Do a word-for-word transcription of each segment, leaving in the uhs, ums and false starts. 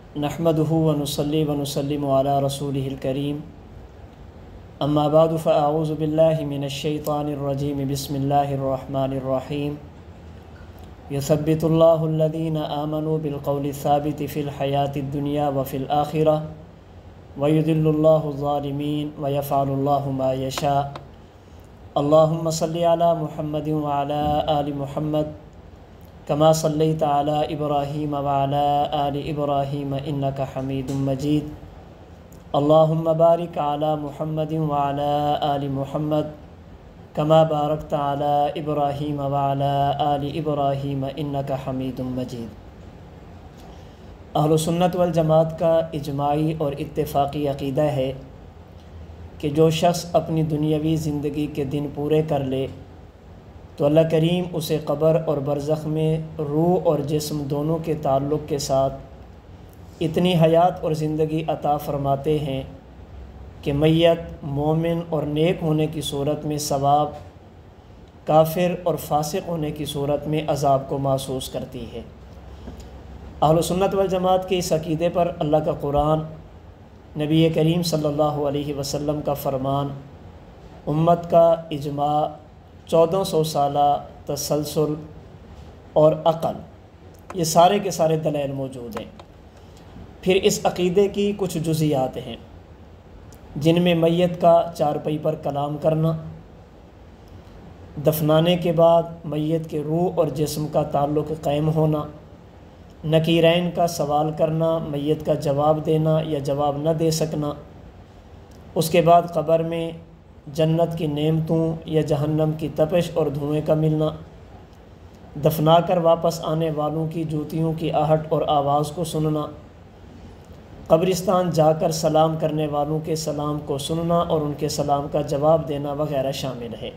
نحمده ونصلي ونسلم على رسوله الكريم اما بعد فاعوذ بالله من الشيطان الرجيم بسم الله الرحمن الرحيم يثبت الله الذين آمنوا بالقول الثابت في الحياة الدنيا وفي الآخرة ويذل الله الظالمين ويفعل الله ما يشاء اللهم صل على محمد وعلى آل محمد كما صليت على إبراهيم وعلى آل إبراهيم إنك حميد مجيد اللهم بارك على محمد وعلى آل محمد كما باركت على إبراهيم وعلى آل إبراهيم إنك حميد مجيد۔ اہل سنت والجماعت کا اجماعی اور اتفاقی عقیدہ ہے کہ جو شخص اپنی دنیاوی زندگی کے دن پورے کر لے تو اللہ کریم اسے قبر اور برزخ میں روح اور جسم دونوں کے تعلق کے ساتھ اتنی حیات اور زندگی عطا فرماتے ہیں کہ میت مومن اور نیک ہونے کی صورت میں ثواب، کافر اور فاسق ہونے کی صورت میں عذاب کو محسوس کرتی ہے۔ اہل سنت والجماعت کے اس عقیدے پر اللہ کا قرآن، نبی کریم صلی اللہ علیہ وسلم کا فرمان، امت کا اجماع، چودہ سو سالہ تسلسل اور عقل، یہ سارے کے سارے دلائل موجود ہیں۔ پھر اس عقیدے کی کچھ جزیات ہیں جن میں میت کا چارپائی پر کلام کرنا، دفنانے کے بعد میت کے روح اور جسم کا تعلق قائم ہونا، نکیرین کا سوال کرنا، میت کا جواب دینا یا جواب نہ دے سکنا، اس کے بعد قبر میں جنت کی نعمتوں یا جہنم کی تپش اور دھوئیں کا ملنا، دفنا کر واپس آنے والوں کی جوتیوں کی آہٹ اور آواز کو سننا، قبرستان جا کر سلام کرنے والوں کے سلام کو سننا اور ان کے سلام کا جواب دینا وغیرہ شامل ہے۔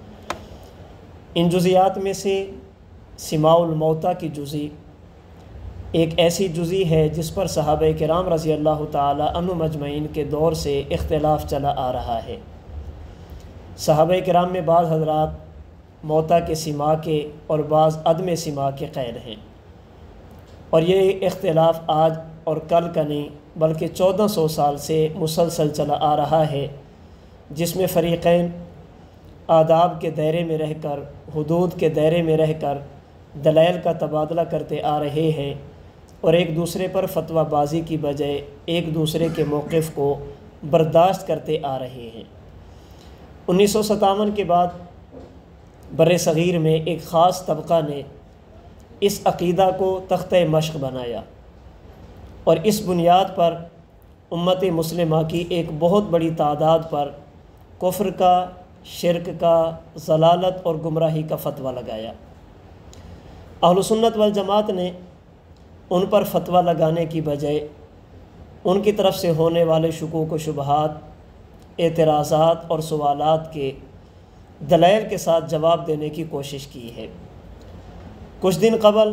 ان جزیات میں سے سماع الموتیٰ کی جزی ایک ایسی جزی ہے جس پر صحابہ کرام رضی اللہ تعالی عنہم اجمعین کے دور سے اختلاف چلا آ رہا ہے۔ صحابہ کرام میں بعض حضرات موتیٰ کے سماع کے اور بعض عدم سماع کے قائل ہیں، اور یہ اختلاف آج اور کل کا نہیں بلکہ چودہ سو سال سے مسلسل چلا آ رہا ہے، جس میں فریقین آداب کے دائرے میں رہ کر، حدود کے دائرے میں رہ کر دلائل کا تبادلہ کرتے آ رہے ہیں اور ایک دوسرے پر فتویٰ بازی کی بجائے ایک دوسرے کے موقف کو برداشت کرتے آ رہے ہیں۔ انیس سو ستاون کے بعد بر صغیر میں ایک خاص طبقہ نے اس عقیدہ کو تختہ مشق بنایا اور اس بنیاد پر امت مسلمہ کی ایک بہت بڑی تعداد پر کفر کا، شرک کا، ضلالت اور گمراہی کا فتویٰ لگایا۔ اہل سنت والجماعت نے ان پر فتویٰ لگانے کی بجائے ان کی طرف سے ہونے والے شکوک و شبہات، اعتراضات اور سوالات کے دلائل کے ساتھ جواب دینے کی کوشش کی ہے۔ کچھ دن قبل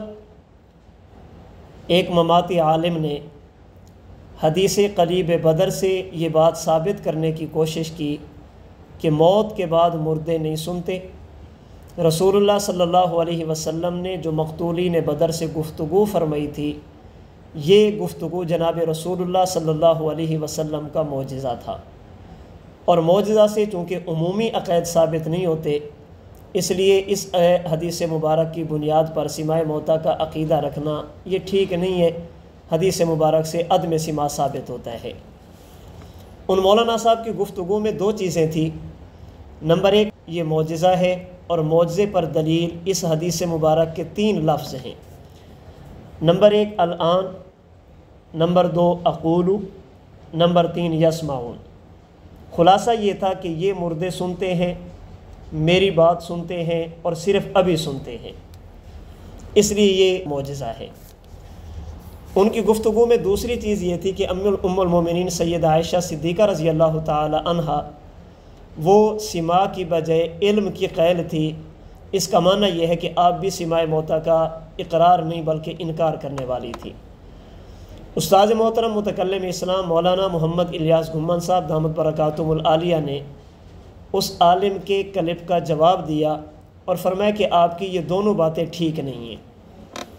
ایک مماتی عالم نے حدیث قریب بدر سے یہ بات ثابت کرنے کی کوشش کی کہ موت کے بعد مردے نہیں سنتے۔ رسول اللہ صلی اللہ علیہ وسلم نے جو مقتولین بدر سے گفتگو فرمائی تھی، یہ گفتگو جناب رسول اللہ صلی اللہ علیہ وسلم کا معجزہ تھا، اور معجزہ سے چونکہ عمومی عقائد ثابت نہیں ہوتے، اس لیے اس حدیث مبارک کی بنیاد پر سماع موتیٰ کا عقیدہ رکھنا یہ ٹھیک نہیں ہے۔ حدیث مبارک سے عدم سماع ثابت ہوتا ہے۔ ان مولانا صاحب کی گفتگو میں دو چیزیں تھیں۔ نمبر ایک، یہ معجزہ ہے اور معجزے پر دلیل اس حدیث مبارک کے تین لفظ ہیں۔ نمبر ایک الآن، نمبر دو اقول، نمبر تین یسمعون۔ خلاصہ یہ تھا کہ یہ مردے سنتے ہیں، میری بات سنتے ہیں اور صرف ابھی سنتے ہیں، اس لیے یہ معجزہ ہے۔ ان کی گفتگو میں دوسری چیز یہ تھی کہ ام المومنین سیدہ عائشہ صدیقہ رضی اللہ تعالی عنہا وہ سماع کی بجائے علم کی قائل تھی۔ اس کا معنی یہ ہے کہ آپ بھی سماع موتیٰ کا اقرار نہیں بلکہ انکار کرنے والی تھی۔ استاد محترم متکلم اسلام مولانا محمد الیاس گھمن صاحب دامت برکاتہم العالیہ نے اس عالم کے کلپ کا جواب دیا اور فرمایا کہ آپ کی یہ دونوں باتیں ٹھیک نہیں ہیں۔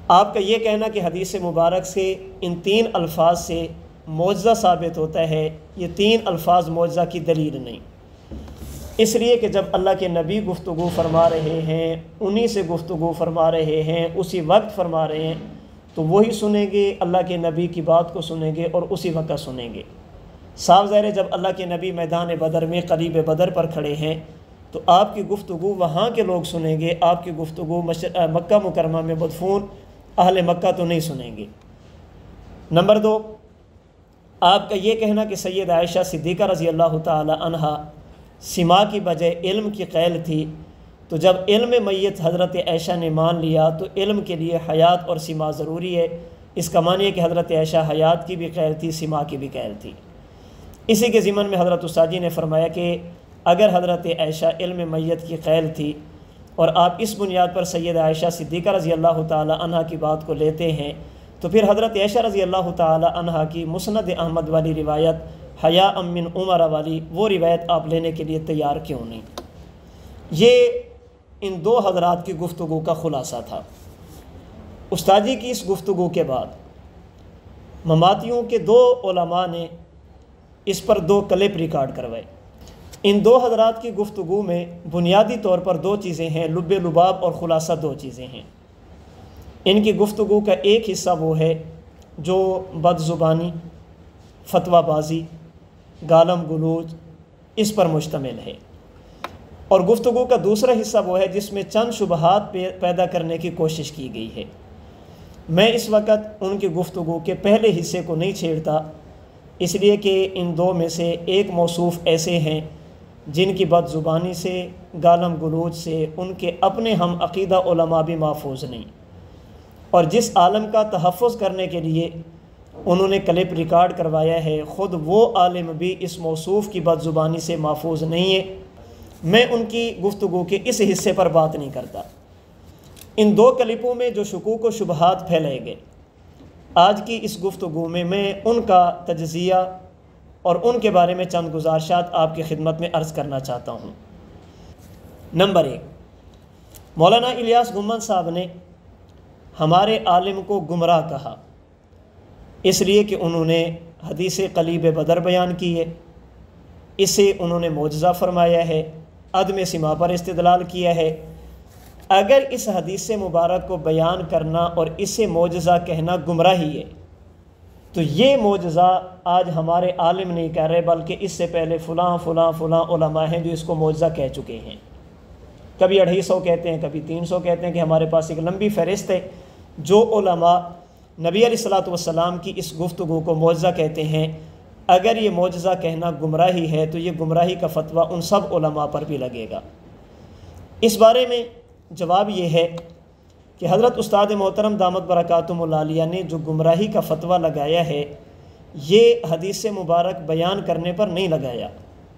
آپ کا یہ کہنا کہ حدیث مبارک سے ان تین الفاظ سے معجزہ ثابت ہوتا ہے، یہ تین الفاظ معجزہ کی دلیل نہیں، اس لیے کہ جب اللہ کے نبی گفتگو فرما رہے ہیں، انہی سے گفتگو فرما رہے ہیں، اسی وقت فرما رہے ہیں، تو وہی سنیں گے، اللہ کے نبی کی بات کو سنیں گے اور اسی وقت سنیں گے۔ صاف ظاہر ہے جب اللہ کے نبی میدان بدر میں قریب بدر پر کھڑے ہیں تو آپ کی گفتگو وہاں کے لوگ سنیں گے، آپ کی گفتگو مکہ مکرمہ میں مدفون اہل مکہ تو نہیں سنیں گے۔ نمبر دو، آپ کا یہ کہنا کہ سید عائشہ صدیقہ رضی اللہ تعالی عنہا سما کی بجائے علم کی قیل تھی، تو جب علم میت حضرت عائشہ نے مان لیا تو علم کے لیے حیات اور سما ضروری ہے۔ اس کا معنی ہے کہ حضرت عائشہ حیات کی بھی قیل تھی، سما کی بھی قیل تھی۔ اسی کے ضمن میں حضرت استاذی نے فرمایا کہ اگر حضرت عائشہ علم میت کی قیل تھی اور آپ اس بنیاد پر سید عائشہ صدیقہ رضی اللہ تعالی عنہا کی بات کو لیتے ہیں تو پھر حضرت عائشہ رضی اللہ تعالی عنہا کی مسند احمد والی روایت حیا من عمر والی وہ روایت آپ لینے کے لیے تیار کیوں نہیں؟ یہ ان دو حضرات کی گفتگو کا خلاصہ تھا۔ استاذی کی اس گفتگو کے بعد مماتیوں کے دو علماء نے اس پر دو کلپ ریکارڈ کروائے۔ ان دو حضرات کی گفتگو میں بنیادی طور پر دو چیزیں ہیں، لب لباب اور خلاصہ دو چیزیں ہیں۔ ان کی گفتگو کا ایک حصہ وہ ہے جو بد زبانی، فتویٰ بازی، گالم گلوچ اس پر مشتمل ہے، اور گفتگو کا دوسرا حصہ وہ ہے جس میں چند شبہات پیدا کرنے کی کوشش کی گئی ہے۔ میں اس وقت ان کی گفتگو کے پہلے حصے کو نہیں چھیڑتا، اس لیے کہ ان دو میں سے ایک موصوف ایسے ہیں جن کی بد زبانی سے، گالم گلوچ سے ان کے اپنے ہم عقیدہ علماء بھی محفوظ نہیں، اور جس عالم کا تحفظ کرنے کے لیے انہوں نے کلپ ریکارڈ کروایا ہے خود وہ عالم بھی اس موصوف کی بد زبانی سے محفوظ نہیں ہے۔ میں ان کی گفتگو کے اس حصے پر بات نہیں کرتا۔ ان دو کلپوں میں جو شکوک و شبہات پھیلائے گئے، آج کی اس گفتگو میں میں ان کا تجزیہ اور ان کے بارے میں چند گزارشات آپ کی خدمت میں عرض کرنا چاہتا ہوں۔ نمبر ایک، مولانا الیاس گنبد صاحب نے ہمارے عالم کو گمراہ کہا اس لیے کہ انہوں نے حدیث قلیب بدر بیان کی ہے، اسے انہوں نے معجزہ فرمایا ہے، عدم سما پر استدلال کیا ہے۔ اگر اس حدیث مبارک کو بیان کرنا اور اسے معجزہ کہنا گمراہی ہے تو یہ معجزہ آج ہمارے عالم نہیں کہہ رہے، بلکہ اس سے پہلے فلاں فلاں فلاں علماء ہیں جو اس کو معجزہ کہہ چکے ہیں۔ کبھی اڑھائی سو کہتے ہیں، کبھی تین سو کہتے ہیں، کہ ہمارے پاس ایک لمبی فہرست ہے جو علماء نبی علیہ الصلوۃ والسلام کی اس گفتگو کو معجزہ کہتے ہیں۔ اگر یہ معجزہ کہنا گمراہی ہے تو یہ گمراہی کا فتویٰ ان سب علماء پر بھی لگے گا۔ اس بارے میں جواب یہ ہے کہ حضرت استاد محترم دامت برکاتہم العالیہ نے جو گمراہی کا فتویٰ لگایا ہے یہ حدیث مبارک بیان کرنے پر نہیں لگایا۔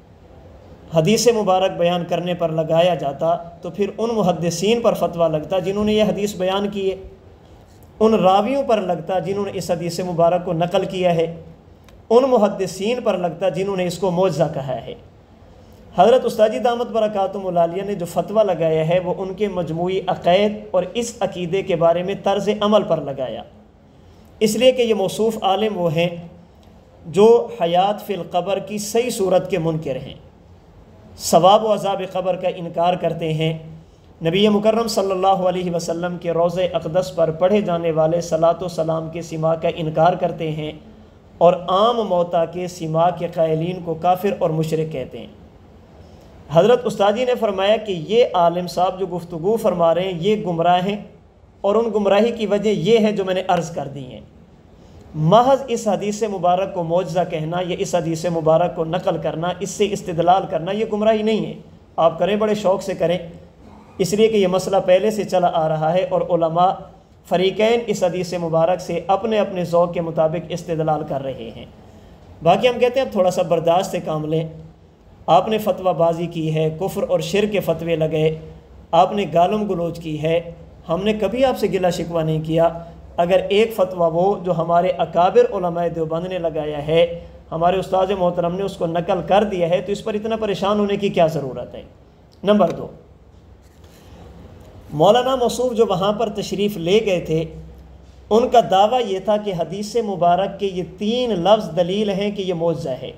حدیث مبارک بیان کرنے پر لگایا جاتا تو پھر ان محدثین پر فتویٰ لگتا جنہوں نے یہ حدیث بیان کی ہے، ان راویوں پر لگتا جنہوں نے اس حدیث مبارک کو نقل کیا ہے، ان محدثین پر لگتا جنہوں نے اس کو معجزہ کہا ہے۔ حضرت استاذی دامت برکاتہم العالیہ نے جو فتویٰ لگایا ہے وہ ان کے مجموعی عقائد اور اس عقیدے کے بارے میں طرز عمل پر لگایا، اس لیے کہ یہ موصوف عالم وہ ہیں جو حیات فی القبر کی صحیح صورت کے منکر ہیں، ثواب و عذاب قبر کا انکار کرتے ہیں، نبی مکرم صلی اللہ علیہ وسلم کے روضہ اقدس پر پڑھے جانے والے صلاۃ و سلام کے سما کا انکار کرتے ہیں، اور عام موتا کے سما کے قائلین کو کافر اور مشرک کہتے ہیں۔ حضرت استاذی نے فرمایا کہ یہ عالم صاحب جو گفتگو فرما رہے ہیں یہ گمراہ ہیں، اور ان گمراہی کی وجہ یہ ہے جو میں نے عرض کر دی ہیں۔ محض اس حدیث مبارک کو معجزہ کہنا یا اس حدیث مبارک کو نقل کرنا، اس سے استدلال کرنا، یہ گمراہی نہیں ہے۔ آپ کریں، بڑے شوق سے کریں، اس لیے کہ یہ مسئلہ پہلے سے چلا آ رہا ہے اور علماء فریقین اس حدیث مبارک سے اپنے اپنے ذوق کے مطابق استدلال کر رہے ہیں۔ باقی ہم کہتے ہیں تھوڑا سا برداشت سے کام لیں۔ آپ نے فتویٰ بازی کی ہے، کفر اور شرک کے فتوے لگے، آپ نے گالم گلوچ کی ہے، ہم نے کبھی آپ سے گلہ شکوہ نہیں کیا۔ اگر ایک فتویٰ وہ جو ہمارے اکابر علماء دیوبند نے لگایا ہے، ہمارے استاد محترم نے اس کو نقل کر دیا ہے، تو اس پر اتنا پریشان ہونے کی کیا ضرورت ہے؟ نمبر دو، مولانا موصوف جو وہاں پر تشریف لے گئے تھے ان کا دعویٰ یہ تھا کہ حدیث مبارک کے یہ تین لفظ دلیل ہیں کہ یہ معجزہ ہے۔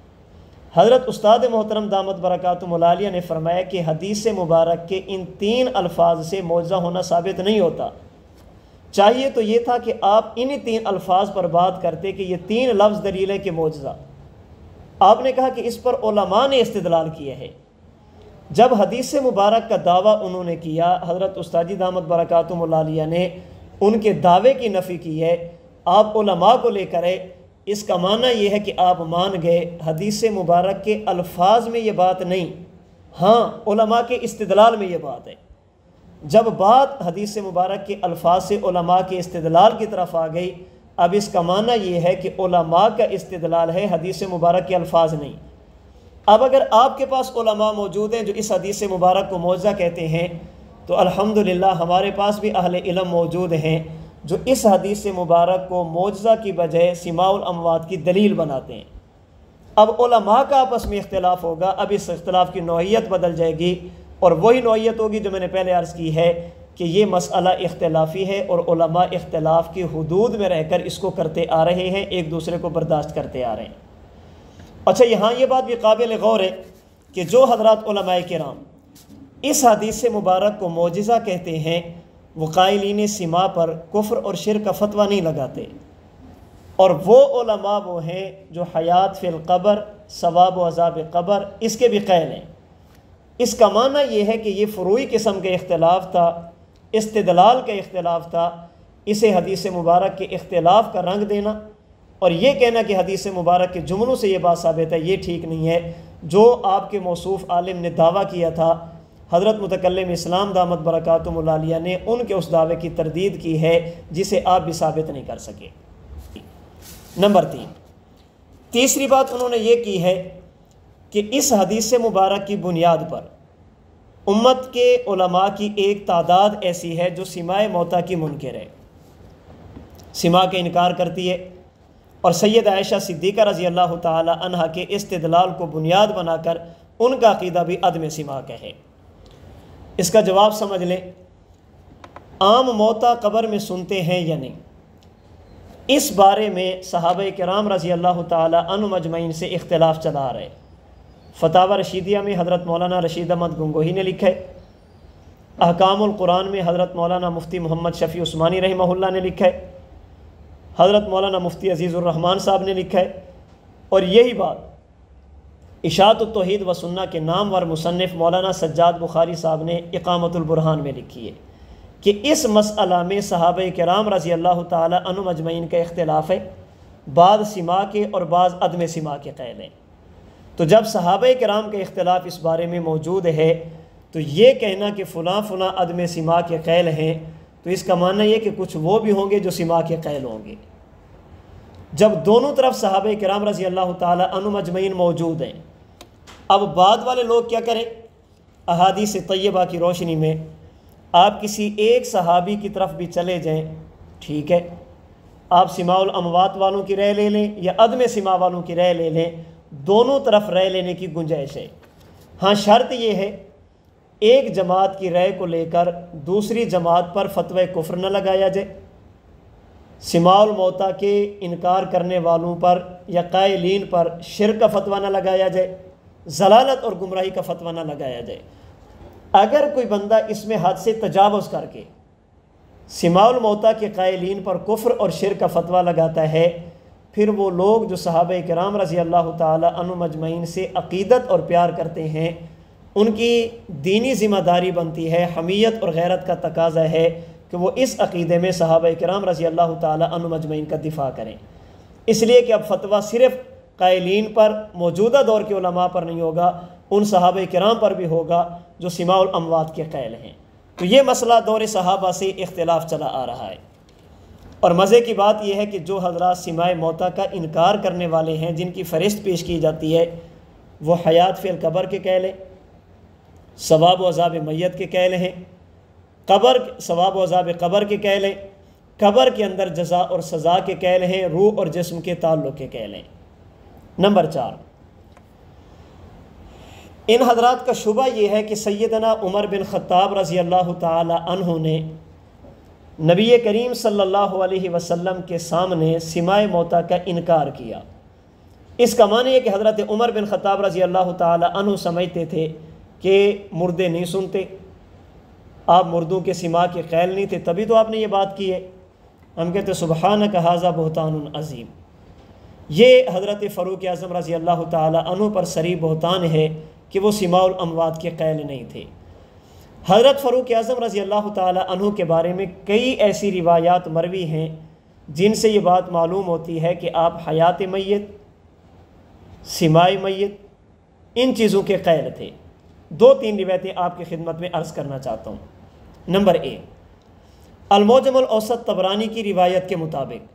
حضرت استاد محترم دامت برکاتہم العالیہ نے فرمایا کہ حدیث مبارک کے ان تین الفاظ سے معجزہ ہونا ثابت نہیں ہوتا، چاہیے تو یہ تھا کہ آپ انہی تین الفاظ پر بات کرتے کہ یہ تین لفظ دلیل ہیں کہ معجزہ۔ آپ نے کہا کہ اس پر علماء نے استدلال کیا ہے۔ جب حدیث مبارک کا دعویٰ انہوں نے کیا، حضرت استاد جی دامت برکاتہم العالیہ نے ان کے دعوے کی نفی کی ہے، آپ علماء کو لے کرے، اس کا معنی یہ ہے کہ آپ مان گئے حدیث مبارک کے الفاظ میں یہ بات نہیں، ہاں علماء کے استدلال میں یہ بات ہے۔ جب بات حدیث مبارک کے الفاظ سے علماء کے استدلال کی طرف آ گئی، اب اس کا معنی یہ ہے کہ علماء کا استدلال ہے، حدیث مبارک کے الفاظ نہیں۔ اب اگر آپ کے پاس علماء موجود ہیں جو اس حدیث مبارک کو معجزہ کہتے ہیں، تو الحمدللہ ہمارے پاس بھی اہل علم موجود ہیں جو اس حدیث مبارک کو معجزہ کی بجائے سماع الاموات کی دلیل بناتے ہیں۔ اب علماء کا آپس میں اختلاف ہوگا، اب اس اختلاف کی نوعیت بدل جائے گی، اور وہی نوعیت ہوگی جو میں نے پہلے عرض کی ہے کہ یہ مسئلہ اختلافی ہے، اور علماء اختلاف کی حدود میں رہ کر اس کو کرتے آ رہے ہیں، ایک دوسرے کو برداشت کرتے آ رہے ہیں۔ اچھا، یہاں یہ بات بھی قابل غور ہے کہ جو حضرات علماء کرام اس حدیث مبارک کو معجزہ کہتے ہیں، وہ قائلین سماع پر کفر اور شرک کا فتویٰ نہیں لگاتے، اور وہ علماء وہ ہیں جو حیات فی القبر، ثواب و عذاب قبر، اس کے بھی قائل ہیں۔ اس کا معنی یہ ہے کہ یہ فروعی قسم کا اختلاف تھا، استدلال کا اختلاف تھا، اسے حدیث مبارک کے اختلاف کا رنگ دینا اور یہ کہنا کہ حدیث مبارک کے جملوں سے یہ بات ثابت ہے، یہ ٹھیک نہیں ہے۔ جو آپ کے موصوف عالم نے دعویٰ کیا تھا، حضرت متکلم اسلام دامت برکاتہم العالیہ نے ان کے اس دعوے کی تردید کی ہے جسے آپ بھی ثابت نہیں کر سکے۔ نمبر تین، تیسری بات انہوں نے یہ کی ہے کہ اس حدیث مبارک کی بنیاد پر امت کے علماء کی ایک تعداد ایسی ہے جو سماع موتیٰ کی منکر ہے، سماع کا انکار کرتی ہے، اور سید عائشہ صدیقہ رضی اللہ تعالی عنہ کے استدلال کو بنیاد بنا کر ان کا عقیدہ بھی عدم سماع کا ہے۔ اس کا جواب سمجھ لیں، عام موتیٰ قبر میں سنتے ہیں یا نہیں، اس بارے میں صحابہ کرام رضی اللہ تعالی عنہم اجمعین سے اختلاف چلا آ رہے۔ فتاوی رشیدیہ میں حضرت مولانا رشید احمد گنگوہی نے لکھا ہے، احکام القرآن میں حضرت مولانا مفتی محمد شفیع عثمانی رحمہ اللہ نے لکھا ہے، حضرت مولانا مفتی عزیز الرحمان صاحب نے لکھا ہے، اور یہی بات اشاعت التوحید و سنہ کے نامور مصنف مولانا سجاد بخاری صاحب نے اقامت البرہان میں لکھی ہے کہ اس مسئلہ میں صحابہ کرام رضی اللہ تعالی عنہم اجمعین کا اختلاف ہے، بعض سماع کے اور بعض عدم سماع کے قائل ہیں۔ تو جب صحابہ کرام کا اختلاف اس بارے میں موجود ہے تو یہ کہنا کہ فلاں فلاں عدم سماع کے قائل ہیں، تو اس کا معنی یہ کہ کچھ وہ بھی ہوں گے جو سماع کے قائل ہوں گے۔ جب دونوں طرف صحابہ کرام رضی اللہ تعالی عنہم اجمعین موجود ہیں، اب بعد والے لوگ کیا کریں؟ احادیث طیبہ کی روشنی میں آپ کسی ایک صحابی کی طرف بھی چلے جائیں، ٹھیک ہے، آپ سماع الاموات والوں کی رائے لے لیں یا عدم سماع والوں کی رائے لے لیں، دونوں طرف رائے لینے کی گنجائش ہے۔ ہاں شرط یہ ہے ایک جماعت کی رائے کو لے کر دوسری جماعت پر فتوی کفر نہ لگایا جائے، سماع الموتیٰ کے انکار کرنے والوں پر یا قائلین پر شرک کا فتویٰ نہ لگایا جائے، ضلالت اور گمراہی کا فتویٰ نہ لگایا جائے۔ اگر کوئی بندہ اس میں حد سے تجاوز کر کے سماع الموتیٰ کے قائلین پر کفر اور شرک کا فتویٰ لگاتا ہے، پھر وہ لوگ جو صحابہ کرام رضی اللہ تعالی عنہم اجمعین سے عقیدت اور پیار کرتے ہیں، ان کی دینی ذمہ داری بنتی ہے، حمیت اور غیرت کا تقاضا ہے کہ وہ اس عقیدے میں صحابہ کرام رضی اللہ تعالی عنہم اجمعین کا دفاع کریں، اس لیے کہ اب فتویٰ صرف قائلین پر، موجودہ دور کے علماء پر نہیں ہوگا، ان صحابہ کرام پر بھی ہوگا جو سماع الاموات کے قائل ہیں۔ تو یہ مسئلہ دور صحابہ سے اختلاف چلا آ رہا ہے، اور مزے کی بات یہ ہے کہ جو حضرات سماع موتیٰ کا انکار کرنے والے ہیں، جن کی فہرست پیش کی جاتی ہے، وہ حیات فی القبر کے قائل ہیں، ثواب و عذاب میت کے قائل ہیں، قبر ثواب و عذاب قبر کے قائل ہیں، قبر کے اندر جزا اور سزا کے قائل ہیں، روح اور جسم کے تعلق کے قائل ہیں۔ نمبر چار، ان حضرات کا شبہ یہ ہے کہ سیدنا عمر بن خطاب رضی اللہ تعالی عنہ نے نبی کریم صلی اللہ علیہ وسلم کے سامنے سماع موتا کا انکار کیا۔ اس کا معنی ہے کہ حضرت عمر بن خطاب رضی اللہ تعالی عنہ سمجھتے تھے کہ مردے نہیں سنتے، آپ مردوں کے سماع کے قائل نہیں تھے، تبھی تو آپ نے یہ بات کی ہے۔ ہم کہتے سبحانک ھذا بہتان عظیم، یہ حضرت فاروق اعظم رضی اللہ تعالی عنہ پر صریح بہتان ہے کہ وہ سماع الاموات کے قائل نہیں تھے۔ حضرت فاروق اعظم رضی اللہ تعالی عنہ کے بارے میں کئی ایسی روایات مروی ہیں جن سے یہ بات معلوم ہوتی ہے کہ آپ حیات میت، سماع میت، ان چیزوں کے قائل تھے۔ دو تین روایتیں آپ کی خدمت میں عرض کرنا چاہتا ہوں۔ نمبر ایک، المعجم الاوسط طبرانی کی روایت کے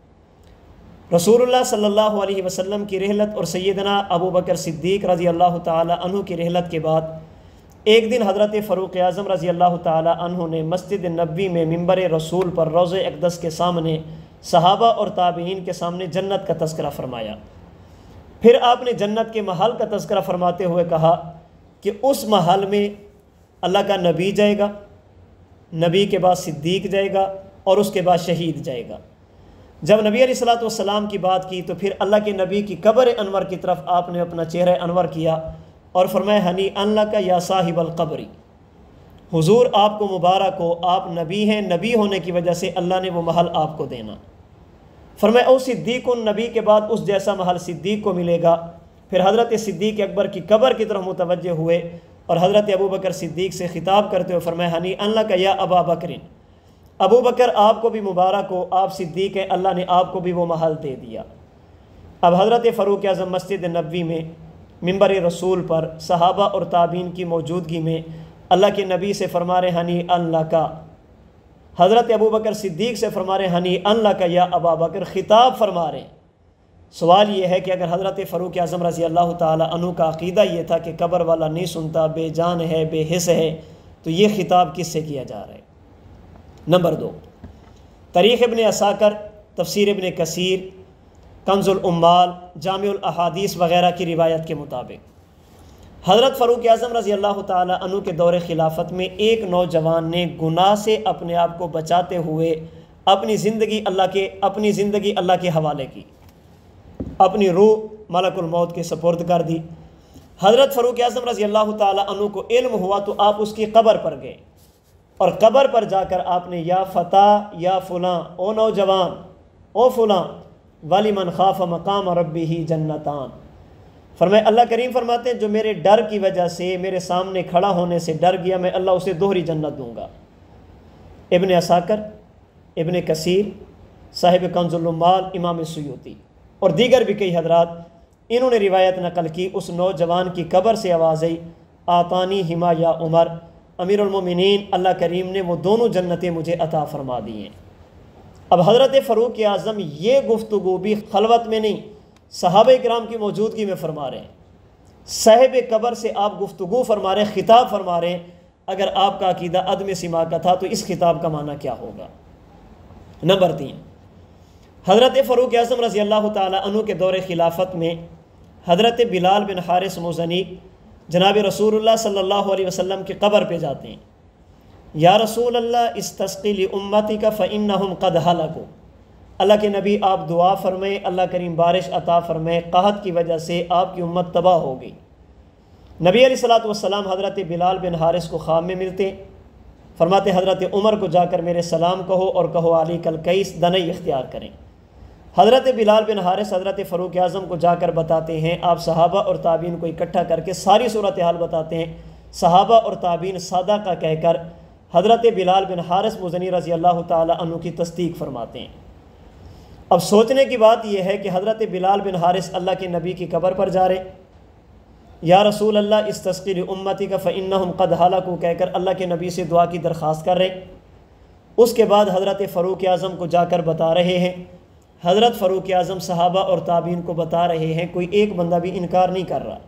مطابق رسول اللہ صلی اللہ علیہ وسلم کی رحلت اور سیدنا ابو بکر صدیق رضی اللہ تعالی عنہ کی رحلت کے بعد ایک دن حضرت فاروق اعظم رضی اللہ تعالی عنہ نے مسجد نبوی میں منبر رسول پر روضہ اقدس کے سامنے صحابہ اور تابعین کے سامنے جنت کا تذکرہ فرمایا۔ پھر آپ نے جنت کے محل کا تذکرہ فرماتے ہوئے کہا کہ اس محل میں اللہ کا نبی جائے گا، نبی کے بعد صدیق جائے گا اور اس کے بعد شہید جائے گا۔ جب نبی علیہ الصلوۃ والسلام کی بات کی تو پھر اللہ کے نبی کی قبر انور کی طرف آپ نے اپنا چہرہ انور کیا اور فرمایا ہنی ان لک یا صاحب القبری، حضور آپ کو مبارک ہو، آپ نبی ہیں، نبی ہونے کی وجہ سے اللہ نے وہ محل آپ کو دینا۔ فرمایا او صدیق، نبی کے بعد اس جیسا محل صدیق کو ملے گا۔ پھر حضرت صدیق اکبر کی قبر کی طرف متوجہ ہوئے اور حضرت ابو بکر صدیق سے خطاب کرتے ہوئے فرمایا ہنی ان لک یا ابا بکر، ابو بکر آپ کو بھی مبارک ہو، آپ صدیق ہیں، اللہ نے آپ کو بھی وہ محل دے دیا۔ اب حضرت فاروق اعظم مسجد نبوی میں منبر رسول پر صحابہ اور تابعین کی موجودگی میں اللہ کے نبی سے فرما رہے ہنی ان لک، حضرت ابو بکر صدیق سے فرما رہے ہنی ان لک یا ابا بکر، خطاب فرما رہے ہیں۔ سوال یہ ہے کہ اگر حضرت فاروق اعظم رضی اللہ تعالی عنہ کا عقیدہ یہ تھا کہ قبر والا نہیں سنتا، بے جان ہے، بے حس ہے، تو یہ خطاب کس سے کیا جا رہا ہے؟ نمبر دو، تاریخ ابن عساکر، تفسیر ابن کثیر، کنز العمال، جامع الاحادیث وغیرہ کی روایت کے مطابق حضرت فاروق اعظم رضی اللہ تعالی عنہ کے دور خلافت میں ایک نوجوان نے گناہ سے اپنے آپ کو بچاتے ہوئے اپنی زندگی اللہ کے اپنی زندگی اللہ کے حوالے کی، اپنی روح ملک الموت کے سپرد کر دی۔ حضرت فاروق اعظم رضی اللہ تعالی عنہ کو علم ہوا تو آپ اس کی قبر پر گئے اور قبر پر جا کر آپ نے یا فتح یا فلاں، او نوجوان، او فلاں، وَلِمَنْ خَافَ مَقَامَ رَبِّهِ جَنَّتَانِ، فرمائے اللہ کریم فرماتے ہیں جو میرے ڈر کی وجہ سے میرے سامنے کھڑا ہونے سے ڈر گیا، میں اللہ اسے دوہری جنت دوں گا۔ ابن عساکر، ابن کثیر، صاحب کنز العمال، امام سیوطی اور دیگر بھی کئی حضرات انہوں نے روایت نقل کی۔ اس نوجوان کی قبر سے آواز آئی آتانی ہما یا عمر، امیر المومنین، اللہ کریم نے وہ دونوں جنتیں مجھے عطا فرما دی ہیں۔ اب حضرت فاروق اعظم یہ گفتگو بھی خلوت میں نہیں، صحابہ کرام کی موجودگی میں فرما رہے ہیں، صاحب قبر سے آپ گفتگو فرما رہے ہیں، خطاب فرما رہے ہیں۔ اگر آپ کا عقیدہ عدم سماع کا تھا تو اس خطاب کا معنی کیا ہوگا؟ نمبر تین، حضرت فاروق اعظم رضی اللہ تعالی عنہ کے دور خلافت میں حضرت بلال بن حارث مزنی جناب رسول اللہ صلی اللہ علیہ وسلم کی قبر پہ جاتے ہیں۔ یا رسول اللہ استسقی لامتک فانہم قد ہلکوا، اللہ کے نبی آپ دعا فرمائیں، اللہ کریم بارش عطا فرمائیں، قحط کی وجہ سے آپ کی امت تباہ ہو گئی۔ نبی علیہ الصلوۃ والسلام حضرت بلال بن حارث کو خواب میں ملتے، فرماتے حضرت عمر کو جا کر میرے سلام کہو اور کہو علی کل کیس دنئی اختیار کریں۔ حضرت بلال بن حارث حضرت فاروق اعظم کو جا کر بتاتے ہیں، آپ صحابہ اور تابعین کو اکٹھا کر کے ساری صورتحال بتاتے ہیں۔ صحابہ اور تابعین صادقہ کہہ کر حضرت بلال بن حارث مزنی رضی اللہ تعالی عنہ کی تصدیق فرماتے ہیں۔ اب سوچنے کی بات یہ ہے کہ حضرت بلال بن حارث اللہ کے نبی کی قبر پر جا رہے، یا رسول اللہ استسقی لامتک فانہم قد ہلکوا کہہ کر اللہ کے نبی سے دعا کی درخواست کر رہے۔ اس کے بعد حضرت فاروق اعظم کو جا کر بتا رہے ہیں۔ حضرت فاروق اعظم صحابہ اور تابعین کو بتا رہے ہیں، کوئی ایک بندہ بھی انکار نہیں کر رہا۔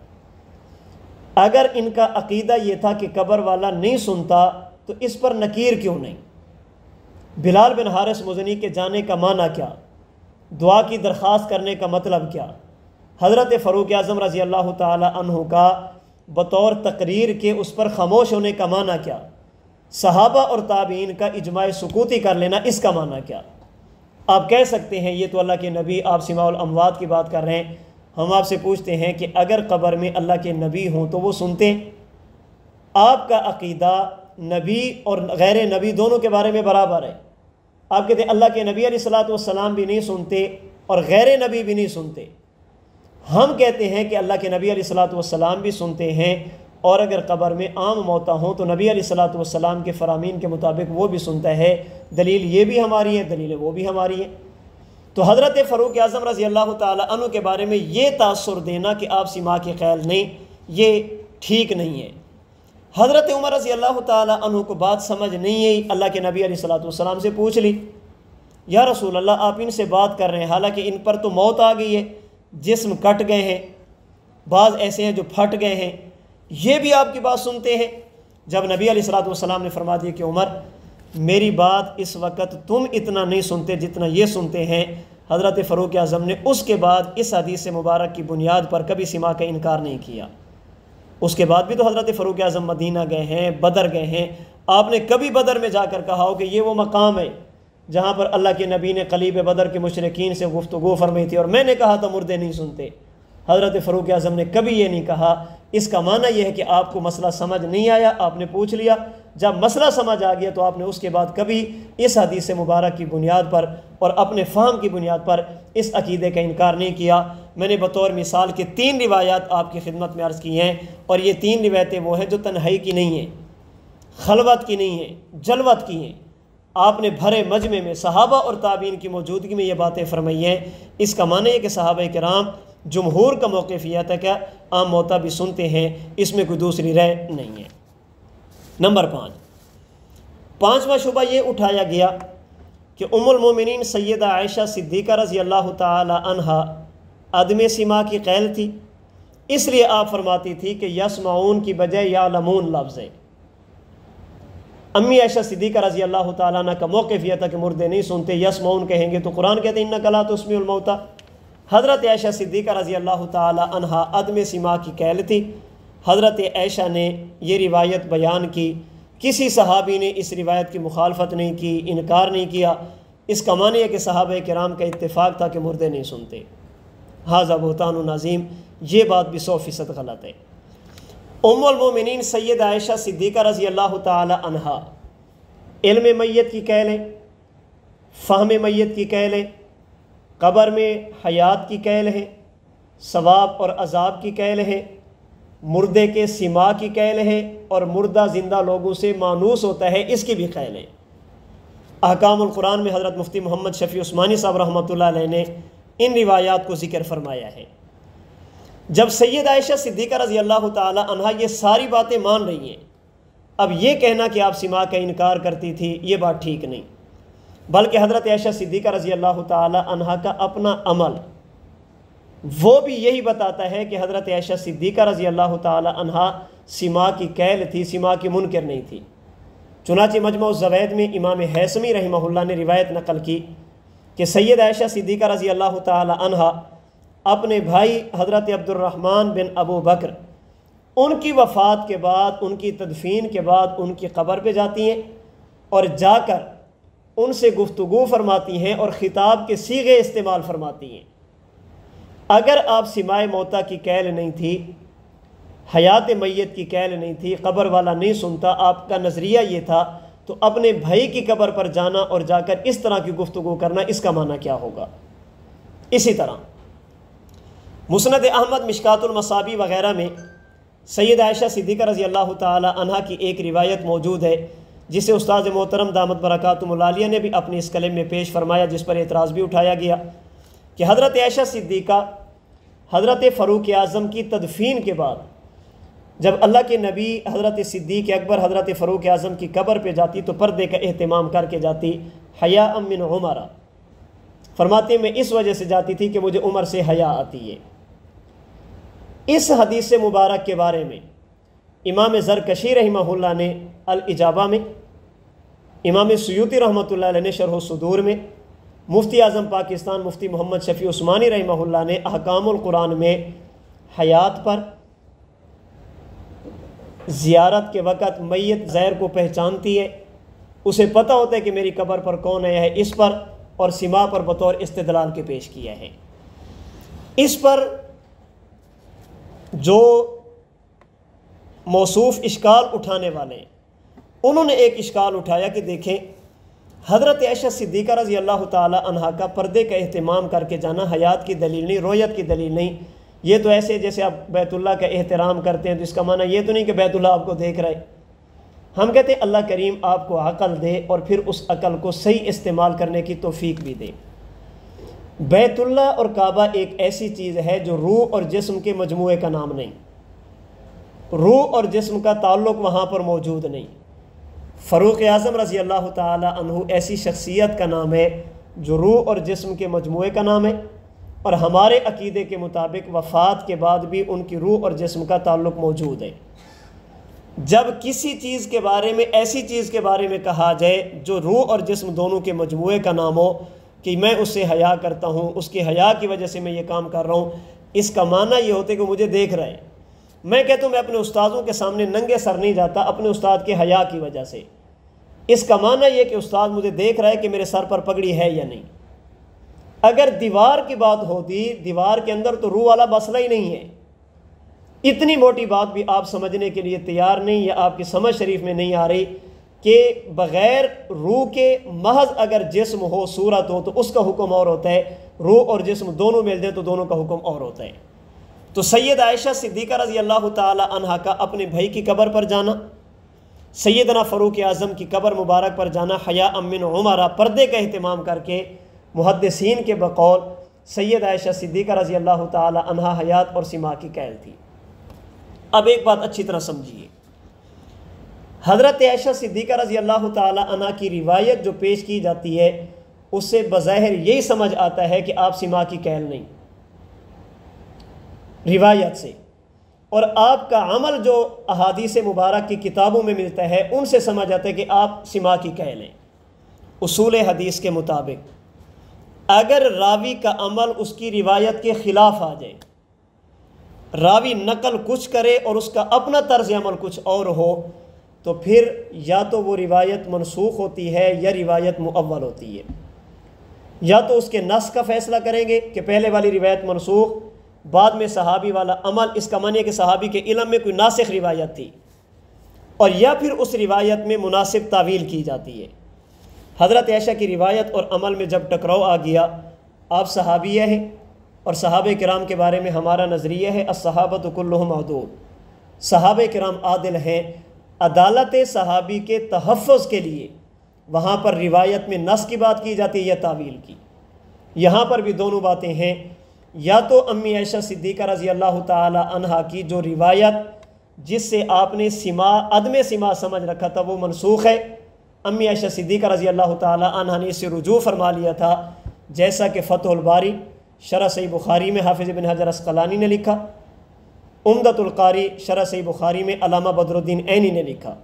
اگر ان کا عقیدہ یہ تھا کہ قبر والا نہیں سنتا تو اس پر نکیر کیوں نہیں؟ بلال بن حارث مزنی کے جانے کا معنی کیا؟ دعا کی درخواست کرنے کا مطلب کیا؟ حضرت فاروق اعظم رضی اللہ تعالی عنہ کا بطور تقریر کے اس پر خاموش ہونے کا معنی کیا؟ صحابہ اور تابعین کا اجماع سکوتی کر لینا، اس کا معنی کیا؟ آپ کہہ سکتے ہیں یہ تو اللہ کے نبی، آپ سماع الاموات کی بات کر رہے ہیں۔ ہم آپ سے پوچھتے ہیں کہ اگر قبر میں اللہ کے نبی ہوں تو وہ سنتے ہیں؟ آپ کا عقیدہ نبی اور غیر نبی دونوں کے بارے میں برابر ہے۔ آپ کہتے ہیں اللہ کے نبی علیہ الصلوۃ والسلام بھی نہیں سنتے اور غیر نبی بھی نہیں سنتے۔ ہم کہتے ہیں کہ اللہ کے نبی علیہ الصلوۃ والسلام بھی سنتے ہیں، اور اگر قبر میں عام موتا ہوں تو نبی علیہ الصلوۃ والسلام کے فرامین کے مطابق وہ بھی سنتا ہے۔ دلیل یہ بھی ہماری ہے، دلیل وہ بھی ہماری ہے۔ تو حضرت فاروق اعظم رضی اللہ تعالیٰ عنہ کے بارے میں یہ تاثر دینا کہ آپ سماع کے قائل نہیں، یہ ٹھیک نہیں ہے۔ حضرت عمر رضی اللہ تعالیٰ عنہ کو بات سمجھ نہیں آئی، اللہ کے نبی علیہ الصلوۃ والسلام سے پوچھ لی، یا رسول اللہ آپ ان سے بات کر رہے ہیں حالانکہ ان پر تو موت آ گئی ہے، جسم کٹ گئے ہیں، بعض ایسے ہیں جو پھٹ گئے ہیں، یہ بھی آپ کی بات سنتے ہیں؟ جب نبی علیہ الصلوۃ والسلام نے فرما دیا کہ عمر میری بات اس وقت تم اتنا نہیں سنتے جتنا یہ سنتے ہیں، حضرت فاروق اعظم نے اس کے بعد اس حدیث مبارک کی بنیاد پر کبھی سماع کا انکار نہیں کیا۔ اس کے بعد بھی تو حضرت فاروق اعظم مدینہ گئے ہیں، بدر گئے ہیں، آپ نے کبھی بدر میں جا کر کہا ہو کہ یہ وہ مقام ہے جہاں پر اللہ کے نبی نے قلیب بدر کے مشرکین سے گفتگو فرمائی تھی اور میں نے کہا تھا مردے نہیں سنتے؟ حضرت فاروق اعظم نے کبھی یہ نہیں کہا۔ اس کا معنی یہ ہے کہ آپ کو مسئلہ سمجھ نہیں آیا، آپ نے پوچھ لیا، جب مسئلہ سمجھ آ گیا تو آپ نے اس کے بعد کبھی اس حدیث مبارک کی بنیاد پر اور اپنے فہم کی بنیاد پر اس عقیدے کا انکار نہیں کیا۔ میں نے بطور مثال کے تین روایات آپ کی خدمت میں عرض کی ہیں، اور یہ تین روایتیں وہ ہیں جو تنہائی کی نہیں ہیں، خلوت کی نہیں ہیں، جلوت کی ہیں۔ آپ نے بھرے مجمع میں صحابہ اور تابعین کی موجودگی میں یہ باتیں فرمائی ہیں۔ اس کا معنی ہے کہ صحابہ کرام جمہور کا موقف یہ تھا کہ عام موتا بھی سنتے ہیں، اس میں کوئی دوسری رائے نہیں ہے۔ نمبر پانچ پانچواں شبہ یہ اٹھایا گیا کہ ام المومنین سیدہ عائشہ صدیقہ رضی اللہ تعالی عنہا عدم سماع کی قائل تھی، اس لیے آپ فرماتی تھی کہ یسمعون کی بجائے یعلمون لفظ ہے۔ امی عائشہ صدیقہ رضی اللہ تعالیٰ عنہ کا موقف یہ تھا کہ مردے نہیں سنتے، یسمعون کہیں گے تو قرآن کہتے ہیں انک لا تسمع الموتیٰ۔ حضرت عائشہ صدیقہ رضی اللہ تعالیٰ عنہا عدم سماع کی قائل تھی۔ حضرت عائشہ نے یہ روایت بیان کی، کسی صحابی نے اس روایت کی مخالفت نہیں کی، انکار نہیں کیا۔ اس کا معنی ہے کہ صحابہ کرام کا اتفاق تھا کہ مردے نہیں سنتے۔ ھذا بہتان عظیم، یہ بات بھی سو فیصد غلط ہے۔ ام المومنین سید عائشہ صدیقہ رضی اللہ تعالی عنہا علم میت کی قائل ہیں، فہم میت کی قائل ہیں، قبر میں حیات کی قائل ہیں، ثواب اور عذاب کی قائل ہیں، مردے کے سماع کی قائل ہیں، اور مردہ زندہ لوگوں سے مانوس ہوتا ہے اس کی بھی قائل ہیں۔ احکام القرآن میں حضرت مفتی محمد شفیع عثمانی صاحب رحمۃ اللہ علیہ نے ان روایات کو ذکر فرمایا ہے۔ جب سید عائشہ صدیقہ رضی اللہ تعالی عنہا یہ ساری باتیں مان رہی ہیں، اب یہ کہنا کہ آپ سماع کا انکار کرتی تھی یہ بات ٹھیک نہیں، بلکہ حضرت عائشہ صدیقہ رضی اللہ تعالی عنہا کا اپنا عمل وہ بھی یہی بتاتا ہے کہ حضرت عائشہ صدیقہ رضی اللہ تعالی عنہا سماع کی قائل تھی، سماع کی منکر نہیں تھی۔ چنانچہ مجمع الزوائد میں امام حیثمی رحمہ اللہ نے روایت نقل کی کہ سید عائشہ صدیقہ رضی اللہ تعالی عنہا اپنے بھائی حضرت عبد الرحمن بن ابو بکر ان کی وفات کے بعد، ان کی تدفین کے بعد ان کی قبر پہ جاتی ہیں اور جا کر ان سے گفتگو فرماتی ہیں اور خطاب کے صیغے استعمال فرماتی ہیں۔ اگر آپ سماع موتا کی قائل نہیں تھی، حیات میت کی قائل نہیں تھی، قبر والا نہیں سنتا، آپ کا نظریہ یہ تھا، تو اپنے بھائی کی قبر پر جانا اور جا کر اس طرح کی گفتگو کرنا، اس کا معنی کیا ہوگا؟ اسی طرح مسند احمد، مشکات المصابیح وغیرہ میں سید عائشہ صدیقہ رضی اللہ تعالی عنہا کی ایک روایت موجود ہے جسے استاد محترم دامت برکاتہم العالیہ نے بھی اپنے اس کلم میں پیش فرمایا، جس پر اعتراض بھی اٹھایا گیا کہ حضرت عائشہ صدیقہ حضرت فاروق اعظم کی تدفین کے بعد جب اللہ کے نبی حضرت صدیق اکبر حضرت فاروق اعظم کی قبر پہ جاتی تو پردے کا اہتمام کر کے جاتی، حیاء من عمر، فرماتے میں اس وجہ سے جاتی تھی کہ مجھے عمر سے حیا آتی ہے۔ اس حدیث مبارک کے بارے میں امام زرکشی رحمہ اللہ نے الاجابہ میں، امام سیوطی رحمۃ اللہ علیہ نے شرح الصدور میں، مفتی اعظم پاکستان مفتی محمد شفیع عثمانی رحمہ اللہ نے احکام القرآن میں حیات پر، زیارت کے وقت میت زیر کو پہچانتی ہے، اسے پتہ ہوتا ہے کہ میری قبر پر کون آیا ہے، اس پر اور سما پر بطور استدلال کے پیش کیا ہے۔ اس پر جو موصوف اشکال اٹھانے والے ہیں انہوں نے ایک اشکال اٹھایا کہ دیکھیں، حضرت عائشہ صدیقہ رضی اللہ تعالی عنہا کا پردے کا اہتمام کر کے جانا حیات کی دلیل نہیں، رویت کی دلیل نہیں۔ یہ تو ایسے جیسے آپ بیت اللہ کا احترام کرتے ہیں تو اس کا معنی یہ تو نہیں کہ بیت اللہ آپ کو دیکھ رہے۔ ہم کہتے ہیں اللہ کریم آپ کو عقل دے اور پھر اس عقل کو صحیح استعمال کرنے کی توفیق بھی دے۔ بیت اللہ اور کعبہ ایک ایسی چیز ہے جو روح اور جسم کے مجموعے کا نام نہیں، روح اور جسم کا تعلق وہاں پر موجود نہیں۔ فاروق اعظم رضی اللہ تعالی عنہ ایسی شخصیت کا نام ہے جو روح اور جسم کے مجموعے کا نام ہے، اور ہمارے عقیدے کے مطابق وفات کے بعد بھی ان کی روح اور جسم کا تعلق موجود ہے۔ جب کسی چیز کے بارے میں ایسی چیز کے بارے میں کہا جائے جو روح اور جسم دونوں کے مجموعے کا نام ہو کہ میں اس سے حیا کرتا ہوں، اس کی حیا کی وجہ سے میں یہ کام کر رہا ہوں، اس کا معنی یہ ہوتا ہے کہ مجھے دیکھ رہے ہیں۔ میں کہتا ہوں میں اپنے استادوں کے سامنے ننگے سر نہیں جاتا اپنے استاد کے حیا کی وجہ سے، اس کا معنی یہ کہ استاد مجھے دیکھ رہا ہے کہ میرے سر پر پگڑی ہے یا نہیں۔ اگر دیوار کی بات ہوتی، دیوار کے اندر تو روح والا مسئلہ ہی نہیں ہے، اتنی موٹی بات بھی آپ سمجھنے کے لیے تیار نہیں، یا آپ کی سمجھ شریف میں نہیں آ رہی کہ بغیر روح کے محض اگر جسم ہو، صورت ہو، تو اس کا حکم اور ہوتا ہے، روح اور جسم دونوں مل جائیں تو دونوں کا حکم اور ہوتا ہے۔ تو سید عائشہ صدیقہ رضی اللہ تعالی عنہا کا اپنے بھائی کی قبر پر جانا، سیدنا فاروق اعظم کی قبر مبارک پر جانا حیاء من عمرہ، پردے کا اہتمام کر کے، محدثین کے بقول سید عائشہ صدیقہ رضی اللہ تعالی عنہا حیات اور سما کی قائل تھی۔ اب ایک بات اچھی طرح سمجھیے، حضرت عائشہ صدیقہ رضی اللہ تعالی عنہا کی روایت جو پیش کی جاتی ہے اس سے بظاہر یہی سمجھ آتا ہے کہ آپ سما کی قائل نہیں، روایت سے، اور آپ کا عمل جو احادیث مبارک کی کتابوں میں ملتا ہے ان سے سمجھ آتا ہے کہ آپ سما کی قائل ہیں۔ اصول حدیث کے مطابق اگر راوی کا عمل اس کی روایت کے خلاف آ جائے، راوی نقل کچھ کرے اور اس کا اپنا طرز عمل کچھ اور ہو، تو پھر یا تو وہ روایت منسوخ ہوتی ہے یا روایت مؤول ہوتی ہے۔ یا تو اس کے نسخ کا فیصلہ کریں گے کہ پہلے والی روایت منسوخ، بعد میں صحابی والا عمل، اس کا معنی ہے کہ صحابی کے علم میں کوئی ناسخ روایت تھی، اور یا پھر اس روایت میں مناسب تعویل کی جاتی ہے۔ حضرت عائشہ کی روایت اور عمل میں جب ٹکراؤ آ گیا، آپ صحابیہ ہیں اور صحابہ کرام کے بارے میں ہمارا نظریہ ہے الصحابۃ کلہم عدول، صحابہ کرام عادل ہیں۔ عدالت صحابی کے تحفظ کے لیے وہاں پر روایت میں نص کی بات کی جاتی ہے یا تعویل کی، یہاں پر بھی دونوں باتیں ہیں۔ یا تو امی عائشہ صدیقہ رضی اللہ تعالی عنہا کی جو روایت جس سے آپ نے سما عدم سما سمجھ رکھا تھا وہ منسوخ ہے، امی عائشہ صدیقہ رضی اللہ تعالی عنہا نے اس سے رجوع فرما لیا تھا، جیسا کہ فتح الباری شرح صحیح بخاری میں حافظ ابن حجر اسقلانی نے لکھا، عمدۃ القاری شرح صحیح بخاری میں علامہ بدر الدین عینی نے لکھا۔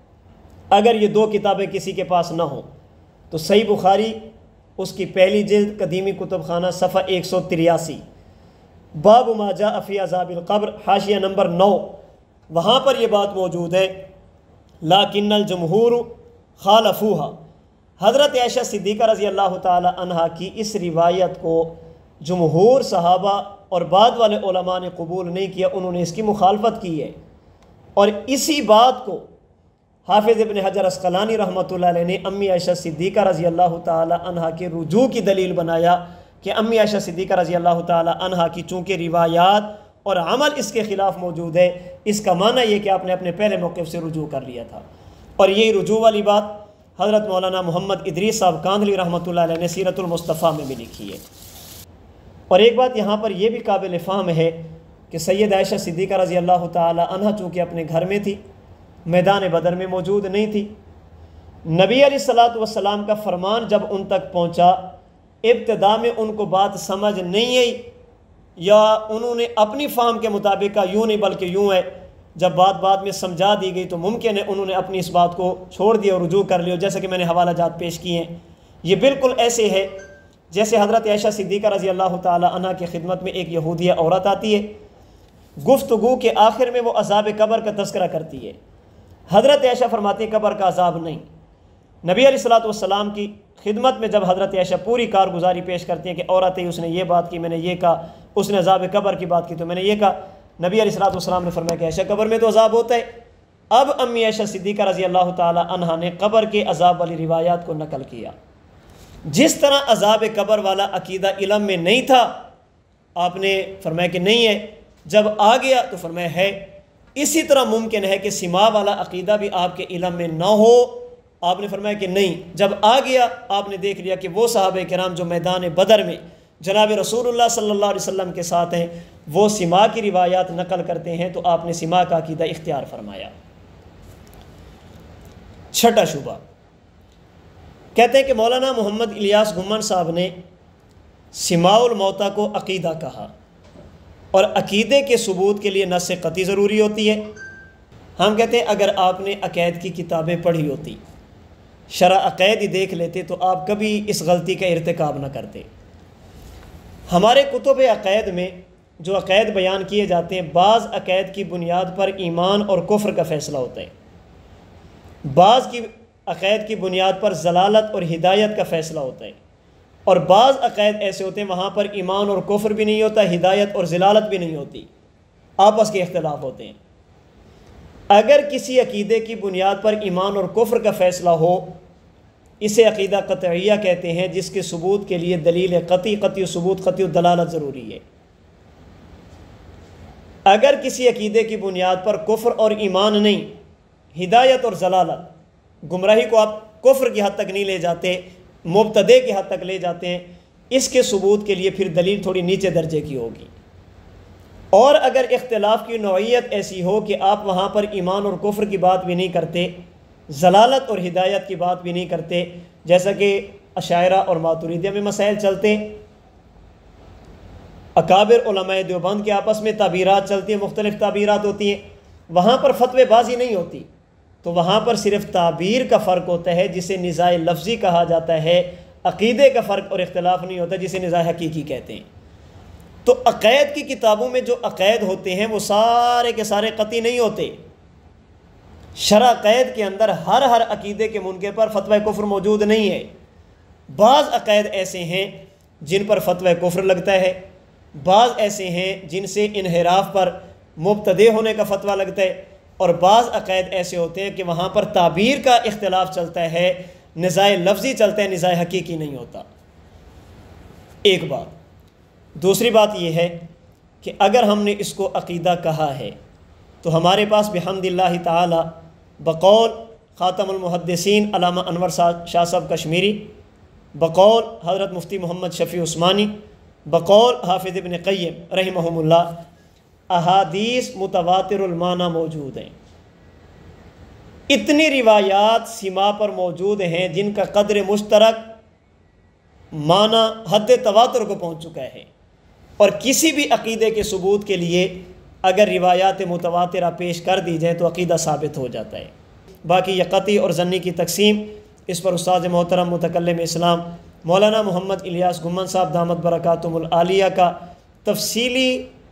اگر یہ دو کتابیں کسی کے پاس نہ ہوں تو صحیح بخاری اس کی پہلی جلد قدیمی کتب خانہ صفحہ ایک سو تریاسی، باب ما جاء فی عذاب القبر، حاشیہ نمبر نو، وہاں پر یہ بات موجود ہے لیکن الجمہور خالفوہا۔ حضرت عائشہ صدیقہ رضی اللہ تعالی عنہا کی اس روایت کو جمہور صحابہ اور بعد والے علماء نے قبول نہیں کیا، انہوں نے اس کی مخالفت کی ہے، اور اسی بات کو حافظ ابن حجر اسقلانی رحمۃ اللہ علیہ نے امی عائشہ صدیقہ رضی اللہ تعالی عنہا کے رجوع کی دلیل بنایا کہ امی عائشہ صدیقہ رضی اللہ تعالی عنہا کی چونکہ روایات اور عمل اس کے خلاف موجود ہے، اس کا معنی یہ کہ آپ نے اپنے پہلے موقف سے رجوع کر لیا تھا۔ اور یہی رجوع والی بات حضرت مولانا محمد ادریس صاحب کاندھلی رحمۃ اللہ علیہ نے سیرت المصطفیٰ میں بھی لکھی ہے۔ اور ایک بات یہاں پر یہ بھی قابل فہم ہے کہ سید عائشہ صدیقہ رضی اللہ تعالی عنہا چونکہ اپنے گھر میں تھی، میدان بدر میں موجود نہیں تھی، نبی علیہ الصلوۃ والسلام کا فرمان جب ان تک پہنچا، ابتدا میں ان کو بات سمجھ نہیں آئی یا انہوں نے اپنی فہم کے مطابق کہا یوں نہیں بلکہ یوں ہے، جب بات بعد میں سمجھا دی گئی تو ممکن ہے انہوں نے اپنی اس بات کو چھوڑ دیا اور رجوع کر لیا، جیسے کہ میں نے حوالہ جات پیش کیے ہیں۔ یہ بالکل ایسے ہے جیسے حضرت عائشہ صدیقہ رضی اللہ تعالی عنہا کی خدمت میں ایک یہودیہ عورت آتی ہے، گفتگو کے آخر میں وہ عذاب قبر کا تذکرہ کرتی ہے۔ حضرت عائشہ فرماتی ہیں قبر کا عذاب نہیں۔ نبی علیہ الصلوۃ والسلام کی خدمت میں جب حضرت عائشہ پوری کارگزاری پیش کرتی ہیں کہ عورت ہے، اس نے یہ بات کی، میں نے یہ کہا، اس نے عذاب قبر کی بات کی تو میں نے یہ کہا، نبی علیہ الصلوۃ والسلام نے فرمایا کہ عائشہ قبر میں تو عذاب ہوتا ہے۔ اب امی عائشہ صدیقہ رضی اللہ تعالی عنہا نے قبر کے عذاب والی روایات کو نقل کیا۔ جس طرح عذاب قبر والا عقیدہ علم میں نہیں تھا، آپ نے فرمایا کہ نہیں ہے، جب آ گیا تو فرمایا ہے۔ اسی طرح ممکن ہے کہ سما والا عقیدہ بھی آپ کے علم میں نہ ہو، آپ نے فرمایا کہ نہیں، جب آ گیا آپ نے دیکھ لیا کہ وہ صحابہ کرام جو میدان بدر میں جناب رسول اللہ صلی اللہ علیہ وسلم کے ساتھ ہیں وہ سما کی روایات نقل کرتے ہیں، تو آپ نے سما کا عقیدہ اختیار فرمایا۔ چھٹا شبہ، کہتے ہیں کہ مولانا محمد الیاس گھمن صاحب نے سماع الموتیٰ کو عقیدہ کہا، اور عقیدے کے ثبوت کے لیے نص قطعی ضروری ہوتی ہے۔ ہم کہتے ہیں اگر آپ نے عقائد کی کتابیں پڑھی ہوتی، شرح عقائد ہی دیکھ لیتے تو آپ کبھی اس غلطی کا ارتکاب نہ کرتے۔ ہمارے کتب عقائد میں جو عقائد بیان کیے جاتے ہیں، بعض عقائد کی بنیاد پر ایمان اور کفر کا فیصلہ ہوتا ہے، بعض کی عقائد کی بنیاد پر ضلالت اور ہدایت کا فیصلہ ہوتا ہے، اور بعض عقائد ایسے ہوتے ہیں وہاں پر ایمان اور کفر بھی نہیں ہوتا، ہدایت اور ضلالت بھی نہیں ہوتی، آپس کے اختلاف ہوتے ہیں۔ اگر کسی عقیدے کی بنیاد پر ایمان اور کفر کا فیصلہ ہو، اسے عقیدہ قطعیہ کہتے ہیں، جس کے ثبوت کے لیے دلیل قطعی قطعی ثبوت قطعی دلالت ضروری ہے۔ اگر کسی عقیدے کی بنیاد پر کفر اور ایمان نہیں، ہدایت اور ضلالت، گمراہی کو آپ کفر کی حد تک نہیں لے جاتے، مبتدع کی حد تک لے جاتے ہیں، اس کے ثبوت کے لیے پھر دلیل تھوڑی نیچے درجے کی ہوگی۔ اور اگر اختلاف کی نوعیت ایسی ہو کہ آپ وہاں پر ایمان اور کفر کی بات بھی نہیں کرتے، ضلالت اور ہدایت کی بات بھی نہیں کرتے، جیسا کہ اشاعرہ اور ماتریدیہ میں مسائل چلتے ہیں، اکابر علماء دیوبند کے آپس میں تعبیرات چلتی ہیں، مختلف تعبیرات ہوتی ہیں، وہاں پر فتوے بازی نہیں ہوتی، تو وہاں پر صرف تعبیر کا فرق ہوتا ہے جسے نزاع لفظی کہا جاتا ہے، عقیدے کا فرق اور اختلاف نہیں ہوتا جسے نزاع حقیقی کہتے ہیں۔ تو عقائد کی کتابوں میں جو عقائد ہوتے ہیں وہ سارے کے سارے قطعی نہیں ہوتے۔ شرح عقائد کے اندر ہر ہر عقیدے کے منکر پر فتوی کفر موجود نہیں ہے۔ بعض عقائد ایسے ہیں جن پر فتوی کفر لگتا ہے، بعض ایسے ہیں جن سے انحراف پر مبتدع ہونے کا فتویٰ لگتا ہے، اور بعض عقائد ایسے ہوتے ہیں کہ وہاں پر تعبیر کا اختلاف چلتا ہے، نزاع لفظی چلتا ہے، نزاع حقیقی نہیں ہوتا۔ ایک بات۔ دوسری بات یہ ہے کہ اگر ہم نے اس کو عقیدہ کہا ہے تو ہمارے پاس بحمد اللہ تعالی بقول خاتم المحدثین علامہ انور شاہ صاحب کشمیری، بقول حضرت مفتی محمد شفیع عثمانی، بقول حافظ ابن قیم رحمہم اللہ، احادیث متواتر المعنی موجود ہیں۔ اتنی روایات سما پر موجود ہیں جن کا قدر مشترک معنی حد تواتر کو پہنچ چکا ہے، اور کسی بھی عقیدے کے ثبوت کے لیے اگر روایات متواترہ پیش کر دی جائیں تو عقیدہ ثابت ہو جاتا ہے۔ باقی یہ قطعی اور ظنی کی تقسیم، اس پر استاد محترم متکلم اسلام مولانا محمد الیاس گھمن صاحب دامت برکاتہم العالیہ کا تفصیلی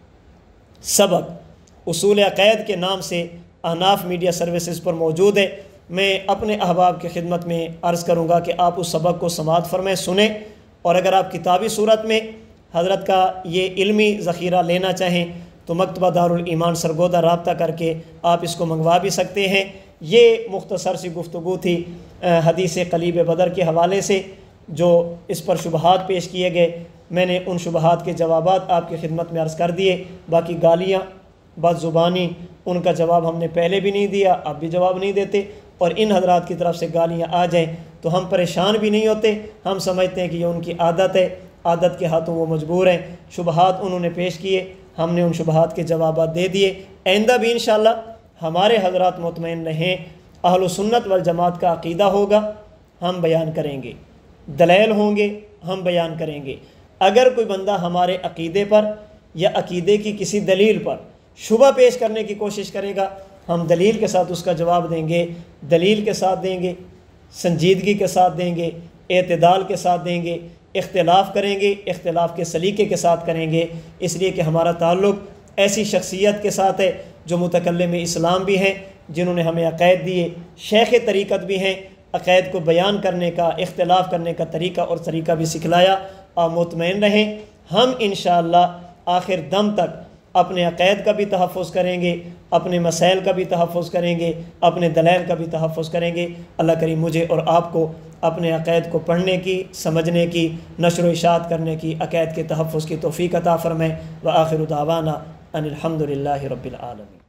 سبق اصول عقائد کے نام سے احناف میڈیا سروسز پر موجود ہے۔ میں اپنے احباب کی خدمت میں عرض کروں گا کہ آپ اس سبق کو سماعت فرمائیں، سنیں، اور اگر آپ کتابی صورت میں حضرت کا یہ علمی ذخیرہ لینا چاہیں تو مکتبہ دارالایمان سرگودہ رابطہ کر کے آپ اس کو منگوا بھی سکتے ہیں۔ یہ مختصر سی گفتگو تھی حدیث قلیب بدر کے حوالے سے، جو اس پر شبہات پیش کیے گئے، میں نے ان شبہات کے جوابات آپ کی خدمت میں عرض کر دیے۔ باقی گالیاں بد زبانی، ان کا جواب ہم نے پہلے بھی نہیں دیا، اب بھی جواب نہیں دیتے، اور ان حضرات کی طرف سے گالیاں آ جائیں تو ہم پریشان بھی نہیں ہوتے، ہم سمجھتے ہیں کہ یہ ان کی عادت ہے، عادت کے ہاتھوں وہ مجبور ہیں۔ شبہات انہوں نے پیش کیے، ہم نے ان شبہات کے جوابات دے دیے۔ آئندہ بھی انشاءاللہ ہمارے حضرات مطمئن رہیں، اہل سنت والجماعت کا عقیدہ ہوگا، ہم بیان کریں گے، دلائل ہوں گے، ہم بیان کریں گے۔ اگر کوئی بندہ ہمارے عقیدے پر یا عقیدے کی کسی دلیل پر شبہ پیش کرنے کی کوشش کرے گا، ہم دلیل کے ساتھ اس کا جواب دیں گے، دلیل کے ساتھ دیں گے، سنجیدگی کے ساتھ دیں گے، اعتدال کے ساتھ دیں گے، اختلاف کریں گے، اختلاف کے سلیقے کے ساتھ کریں گے، اس لیے کہ ہمارا تعلق ایسی شخصیت کے ساتھ ہے جو متکلم اسلام بھی ہیں، جنہوں نے ہمیں عقائد دیے، شیخ طریقت بھی ہیں، عقائد کو بیان کرنے کا، اختلاف کرنے کا طریقہ اور طریقہ بھی سکھلایا۔ آپ مطمئن رہیں، ہم انشاءاللہ آخر دم تک اپنے عقائد کا بھی تحفظ کریں گے، اپنے مسائل کا بھی تحفظ کریں گے، اپنے دلائل کا بھی تحفظ کریں گے۔ اللہ کریم مجھے اور آپ کو اپنے عقائد کو پڑھنے کی، سمجھنے کی، نشر و اشاعت کرنے کی، عقائد کے تحفظ کی توفیق عطا فرمائے۔ وآخر دعوانا ان الحمد للہ رب العالمین۔